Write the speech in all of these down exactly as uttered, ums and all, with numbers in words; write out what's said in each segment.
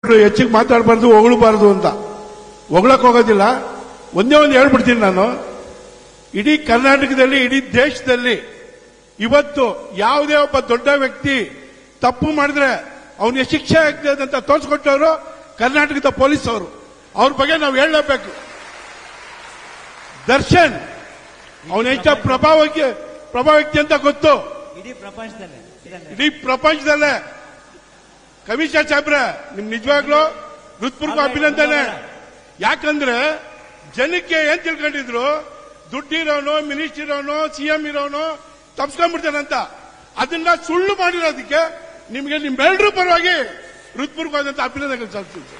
ಹೆಚ್ಚಿಗೆ ಮಾತಾಡಬಾರ್ದು, ಹೊಗಳಬಾರದು ಅಂತ. ಹೊಗಳಕ್ ಹೋಗೋದಿಲ್ಲ. ಒಂದೇ ಒಂದು ಹೇಳ್ಬಿಡ್ತೀನಿ ನಾನು. ಇಡೀ ಕರ್ನಾಟಕದಲ್ಲಿ, ಇಡೀ ದೇಶದಲ್ಲಿ ಇವತ್ತು ಯಾವುದೇ ಒಬ್ಬ ದೊಡ್ಡ ವ್ಯಕ್ತಿ ತಪ್ಪು ಮಾಡಿದ್ರೆ ಅವನಿಗೆ ಶಿಕ್ಷೆ ಆಗ್ತದೆ ಅಂತ ತೋರಿಸ್ಕೊಟ್ಟವರು ಕರ್ನಾಟಕದ ಪೊಲೀಸ್ ಅವರು. ಅವ್ರ ಬಗ್ಗೆ ನಾವು ಹೇಳಲೇಬೇಕು. ದರ್ಶನ್ ಅವನ ಎಷ್ಟು ಪ್ರಭಾವಕ್ಕೆ ಪ್ರಭಾವ ವ್ಯಕ್ತಿ ಅಂತ ಗೊತ್ತು ಇಡೀ ಪ್ರಪಂಚದಲ್ಲೇ ಇಡೀ ಪ್ರಪಂಚದಲ್ಲೇ. ಕಮಿಷನರ್ ಸಾಹೇಬ್ರೆ, ನಿಮ್ ನಿಜವಾಗ್ಲೂ ಹೃತ್ಪೂರ್ವಕ ಅಭಿನಂದನೆ. ಯಾಕಂದ್ರೆ ಜನಕ್ಕೆ ಏನ್ ತಿಳ್ಕೊಂಡಿದ್ರು, ದುಡ್ಡಿರೋನು, ಮಿನಿಸ್ಟರ್ ಇರೋನು, ಸಿಎಂ ಇರೋನು ತಪ್ಸ್ಕೊಂಡ್ಬಿಡ್ತಾನಂತ. ಅದನ್ನ ಸುಳ್ಳು ಮಾಡಿರೋದಕ್ಕೆ ನಿಮಗೆ ನಿಮ್ಮೆಲ್ಲರೂ ಪರವಾಗಿ ಹೃತ್ಪೂರ್ವಕವಾದಂತ ಅಭಿನಂದನೆ ಸಲ್ಲಿಸ್ತೀನಿ.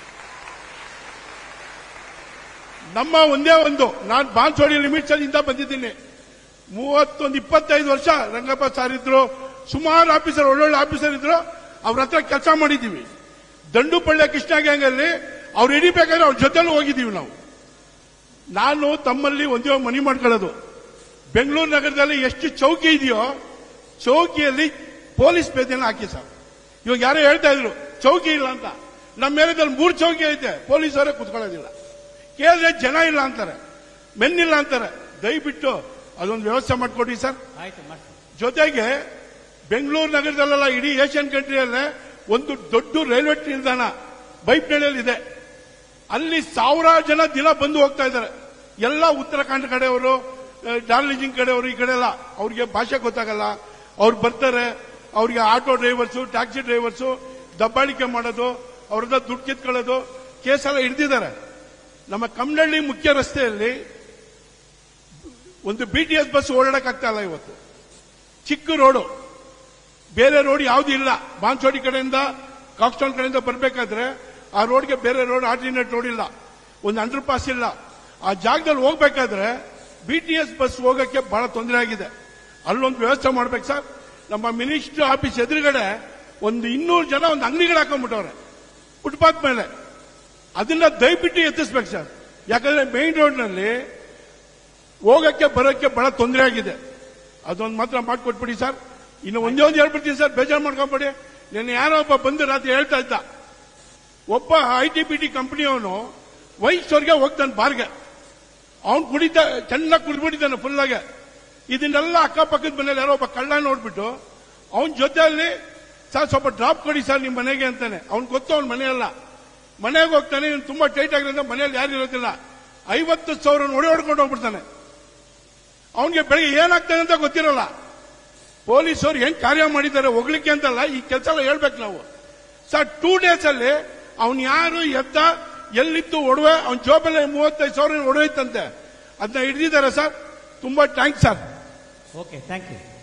ನಮ್ಮ ಒಂದೇ ಒಂದು, ನಾನು ಬಾನ್ಸೋಡಿ ಲಿಮಿಟ್ಸ್ ಇಂದ ಬಂದಿದ್ದೀನಿ. ಮೂವತ್ತೊಂದು ಇಪ್ಪತ್ತೈದು ವರ್ಷ ರಂಗಪ್ಪ ಸಾರ್ ಇದ್ರು, ಸುಮಾರು ಆಫೀಸರ್, ಒಳ್ಳೊಳ್ಳೆ ಆಫೀಸರ್ ಇದ್ರು, ಅವ್ರ ಹತ್ರ ಕೆಲಸ ಮಾಡಿದ್ದೀವಿ. ದಂಡುಪಳ್ಳಿ ಕೃಷ್ಣ ಗ್ಯಾಂಗ್ ಅಲ್ಲಿ ಅವ್ರು ಹಿಡಿಬೇಕಾದ್ರೆ ಅವ್ರ ಜೊತೆಲೂ ಹೋಗಿದ್ದೀವಿ ನಾವು. ನಾನು ತಮ್ಮಲ್ಲಿ ಒಂದೇ ಮನಿ ಮಾಡ್ಕೊಳ್ಳೋದು, ಬೆಂಗಳೂರು ನಗರದಲ್ಲಿ ಎಷ್ಟು ಚೌಕಿ ಇದೆಯೋ ಚೌಕಿಯಲ್ಲಿ ಪೊಲೀಸ್ ಪೇದೆನ ಹಾಕಿ ಸರ್. ಇವಾಗ ಯಾರೋ ಹೇಳ್ತಾ ಇದ್ರು ಚೌಕಿ ಇಲ್ಲ ಅಂತ. ನಮ್ಮ ಏರಿಯಾದಲ್ಲಿ ಮೂರು ಚೌಕಿ ಐತೆ, ಪೊಲೀಸರೇ ಕುತ್ಕೊಳ್ಳೋದಿಲ್ಲ. ಕೇಳಿದ್ರೆ ಜನ ಇಲ್ಲ ಅಂತಾರೆ, ಮೆನ್ನಿಲ್ಲ ಅಂತಾರೆ. ದಯವಿಟ್ಟು ಅದೊಂದು ವ್ಯವಸ್ಥೆ ಮಾಡಿಕೊಡಿ ಸರ್. ಜೊತೆಗೆ ಬೆಂಗಳೂರು ನಗರದಲ್ಲೆಲ್ಲ ಇಡೀ ಏಷ್ಯನ್ ಕಂಟ್ರಿಯಲ್ಲೇ ಒಂದು ದೊಡ್ಡ ರೈಲ್ವೆ ನಿಲ್ದಾಣ ಬೈಪ್ನಳ್ಳಿಯಲ್ಲಿ ಇದೆ. ಅಲ್ಲಿ ಸಾವಿರಾರು ಜನ ದಿನ ಬಂದು ಹೋಗ್ತಾ ಇದ್ದಾರೆ. ಎಲ್ಲ ಉತ್ತರಾಖಂಡ ಕಡೆಯವರು, ಡಾರ್ಜಿಲಿಂಗ್ ಕಡೆಯವರು, ಈ ಕಡೆ ಎಲ್ಲ ಅವ್ರಿಗೆ ಭಾಷೆ ಗೊತ್ತಾಗಲ್ಲ. ಅವ್ರು ಬರ್ತಾರೆ, ಅವ್ರಿಗೆ ಆಟೋ ಡ್ರೈವರ್ಸು, ಟ್ಯಾಕ್ಸಿ ಡ್ರೈವರ್ಸು ದಬ್ಬಾಳಿಕೆ ಮಾಡೋದು, ಅವ್ರದ್ದು ದುಡ್ಡು ಕಿತ್ಕೊಳ್ಳೋದು, ಕೇಸೆಲ್ಲ ಹಿಡಿದಿದ್ದಾರೆ. ನಮ್ಮ ಕಮ್ಮನಹಳ್ಳಿ ಮುಖ್ಯ ರಸ್ತೆಯಲ್ಲಿ ಒಂದು ಬಿಟಿಎಸ್ ಬಸ್ ಓಡಾಡಕ್ಕಾಗ್ತಾ ಇಲ್ಲ ಇವತ್ತು. ಚಿಕ್ಕ ರೋಡು, ಬೇರೆ ರೋಡ್ ಯಾವ್ದು ಇಲ್ಲ. ಬಾನ್ಸೋಡಿ ಕಡೆಯಿಂದ, ಕಾಕ್ಸ್ಟೌನ್ ಕಡೆಯಿಂದ ಬರಬೇಕಾದ್ರೆ ಆ ರೋಡ್ಗೆ ಬೇರೆ ರೋಡ್, ಆಲ್ಟರ್ನೇಟ್ ರೋಡ್ ಇಲ್ಲ, ಒಂದು ಅಂಡರ್ ಪಾಸ್ ಇಲ್ಲ. ಆ ಜಾಗದಲ್ಲಿ ಹೋಗ್ಬೇಕಾದ್ರೆ ಬಿಟಿಎಸ್ ಬಸ್ ಹೋಗಕ್ಕೆ ಬಹಳ ತೊಂದರೆ ಆಗಿದೆ. ಅಲ್ಲೊಂದು ವ್ಯವಸ್ಥೆ ಮಾಡ್ಬೇಕು ಸರ್. ನಮ್ಮ ಮಿನಿಸ್ಟರ್ ಆಫೀಸ್ ಎದುರುಗಡೆ ಒಂದು ಇನ್ನೂರು ಜನ ಒಂದು ಅಂಗಡಿಗಳು ಹಾಕೊಂಡ್ಬಿಟ್ಟವ್ರೆ ಫುಟ್ಪಾತ್ ಮೇಲೆ. ಅದನ್ನ ದಯವಿಟ್ಟು ಎತ್ತಿಸ್ಬೇಕು ಸರ್. ಯಾಕಂದ್ರೆ ಮೇನ್ ರೋಡ್ನಲ್ಲಿ ಹೋಗಕ್ಕೆ ಬರೋಕ್ಕೆ ಬಹಳ ತೊಂದರೆ ಆಗಿದೆ. ಅದೊಂದು ಮಾತ್ರ ಮಾಡಿಕೊಟ್ಬಿಡಿ ಸರ್. ಇನ್ನು ಒಂದೇ ಒಂದು ಹೇಳ್ಬಿಡ್ತೀನಿ ಸರ್, ಬೇಜಾರು ಮಾಡ್ಕೊಂಬಿಡಿ. ನಾನು ಯಾರೋ ಒಬ್ಬ ಬಂದು ರಾತ್ರಿ ಹೇಳ್ತಾ ಇದ್ದ, ಒಬ್ಬ ಐ ಟಿ ಪಿ ಟಿ ಕಂಪನಿಯವನು ವೈನ್ ಸ್ಟೋರ್ಗೆ ಹೋಗ್ತಾನೆ ಬಾರ್ಗೆ. ಅವ್ನು ಕುಡಿತಾ ಚೆನ್ನಾಗಿ ಕುಡಿದ್ಬಿಟ್ಟಿದ್ದಾನೆ ಫುಲ್ಲಾಗೆ. ಇದನ್ನೆಲ್ಲ ಅಕ್ಕಪಕ್ಕದ ಮನೇಲಿ ಯಾರೋ ಒಬ್ಬ ಕಳ್ಳ ನೋಡ್ಬಿಟ್ಟು ಅವನ ಜೊತೆಯಲ್ಲಿ ಸರ್ ಸ್ವಲ್ಪ ಡ್ರಾಪ್ ಕೊಡಿ ಸರ್ ನಿಮ್ಮ ಮನೆಗೆ ಅಂತಾನೆ. ಅವ್ನು ಗೊತ್ತು ಅವ್ನ ಮನೆಯಲ್ಲ. ಮನೆಗೆ ಹೋಗ್ತಾನೆ, ಇವ್ನು ತುಂಬಾ ಟೈಟ್ ಆಗಿರೋದ್ರಿಂದ ಮನೆಯಲ್ಲಿ ಯಾರು ಇರೋದಿಲ್ಲ. ಐವತ್ತು ಸಾವಿರ ಹೊಡೆ ಹೊಡ್ಕೊಂಡು ಹೋಗ್ಬಿಡ್ತಾನೆ. ಅವನಿಗೆ ಬೆಳಗ್ಗೆ ಏನಾಗ್ತಾನೆ ಅಂತ ಗೊತ್ತಿರಲ್ಲ. ಪೊಲೀಸರು ಹೆಂಗ್ ಕಾರ್ಯ ಮಾಡಿದ್ದಾರೆ ಹೋಗ್ಲಿಕ್ಕೆ ಅಂತಲ್ಲ, ಈ ಕೆಲಸ ಎಲ್ಲ ಹೇಳ್ಬೇಕು ನಾವು ಸರ್. ಟೂ ಡೇಸ್ ಅಲ್ಲಿ ಅವ್ನು ಯಾರು ಎತ್ತ ಎಲ್ಲಿತ್ತು ಒಡವೆ, ಅವ್ನ ಜೋಬಲ್ಲಿ ಮೂವತ್ತೈದು ಸಾವಿರ ಒಡವೆ ಇತ್ತಂತೆ. ಅದನ್ನ ಹಿಡಿದಿದ್ದಾರೆ ಸರ್. ತುಂಬಾ thanks sir. Okay, thank you.